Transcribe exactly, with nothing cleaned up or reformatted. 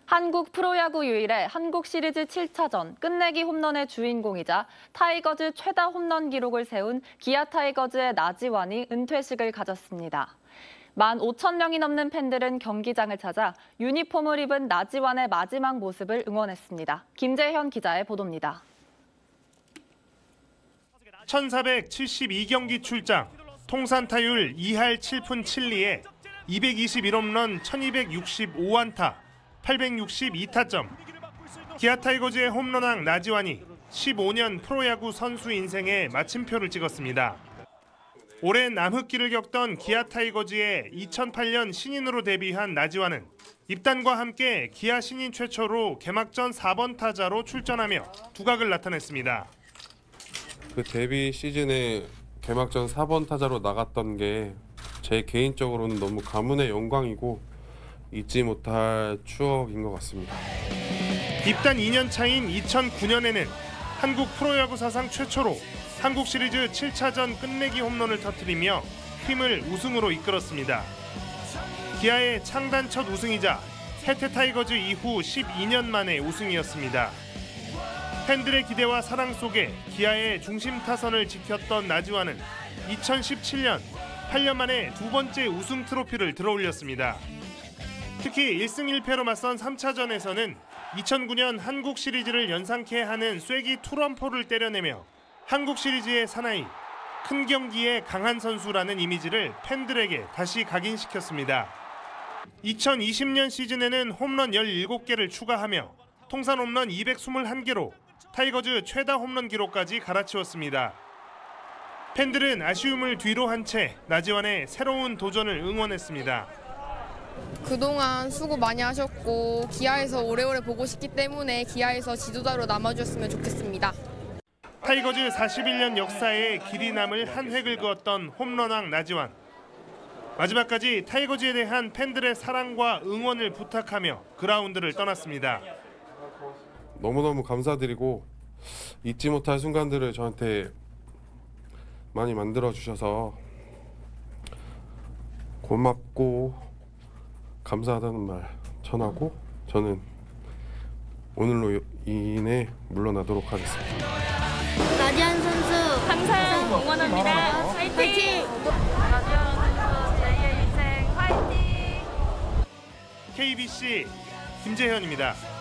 한국 프로야구 유일의 한국 시리즈 칠 차전 끝내기 홈런의 주인공이자 타이거즈 최다 홈런 기록을 세운 기아 타이거즈의 나지완이 은퇴식을 가졌습니다. 만 오천 명이 넘는 팬들은 경기장을 찾아 유니폼을 입은 나지완의 마지막 모습을 응원했습니다. 김재현 기자의 보도입니다. 천사백칠십이 경기 출장, 통산 타율 이 할 칠 푼 칠 리에 이백이십일 홈런 천이백육십오 안타, 팔백육십이 타점. 기아 타이거즈의 홈런왕 나지완이 십오 년 프로야구 선수 인생에 마침표를 찍었습니다. 오랜 남흑기를 겪던 기아 타이거즈의 이천팔 년 신인으로 데뷔한 나지완은 입단과 함께 기아 신인 최초로 개막전 사 번 타자로 출전하며 두각을 나타냈습니다. 그 데뷔 시즌에 개막전 사 번 타자로 나갔던 게 제 개인적으로는 너무 가문의 영광이고 잊지 못할 추억인 것 같습니다. 입단 이 년 차인 이천구 년에는 한국 프로야구 사상 최초로 한국 시리즈 칠 차전 끝내기 홈런을 터뜨리며 팀을 우승으로 이끌었습니다. 기아의 창단 첫 우승이자 해태 타이거즈 이후 십이 년 만의 우승이었습니다. 팬들의 기대와 사랑 속에 기아의 중심 타선을 지켰던 나지완은 이천십칠 년 팔 년 만에 두 번째 우승 트로피를 들어올렸습니다. 특히 일 승 일 패로 맞선 삼 차전에서는 이천구 년 한국 시리즈를 연상케 하는 쐐기 투런포를 때려내며 한국 시리즈의 사나이, 큰 경기에 강한 선수라는 이미지를 팬들에게 다시 각인시켰습니다. 이천이십 년 시즌에는 홈런 열일곱 개를 추가하며 통산 홈런 이백이십일 개로 타이거즈 최다 홈런 기록까지 갈아치웠습니다. 팬들은 아쉬움을 뒤로 한 채 나지완의 새로운 도전을 응원했습니다. 그동안 수고 많이 하셨고 기아에서 오래오래 보고 싶기 때문에 기아에서 지도자로 남아주셨으면 좋겠습니다. 타이거즈 사십일 년 역사에 길이 남을 한 획을 그었던 홈런왕 나지완. 마지막까지 타이거즈에 대한 팬들의 사랑과 응원을 부탁하며 그라운드를 떠났습니다. 너무너무 감사드리고 잊지 못할 순간들을 저한테 많이 만들어주셔서 고맙고 감사하다는 말 전하고 저는 오늘로 인해 물러나도록 하겠습니다. 나지완 선수 항상 응원합니다. 화이팅! 나지완 선수 제이의 인생 화이팅! 케이비씨 김재현입니다.